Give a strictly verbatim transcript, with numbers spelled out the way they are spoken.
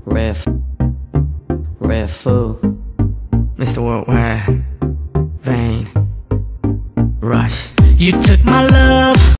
Red, red food, Mister Worldwide, Vain, Rush. You took my love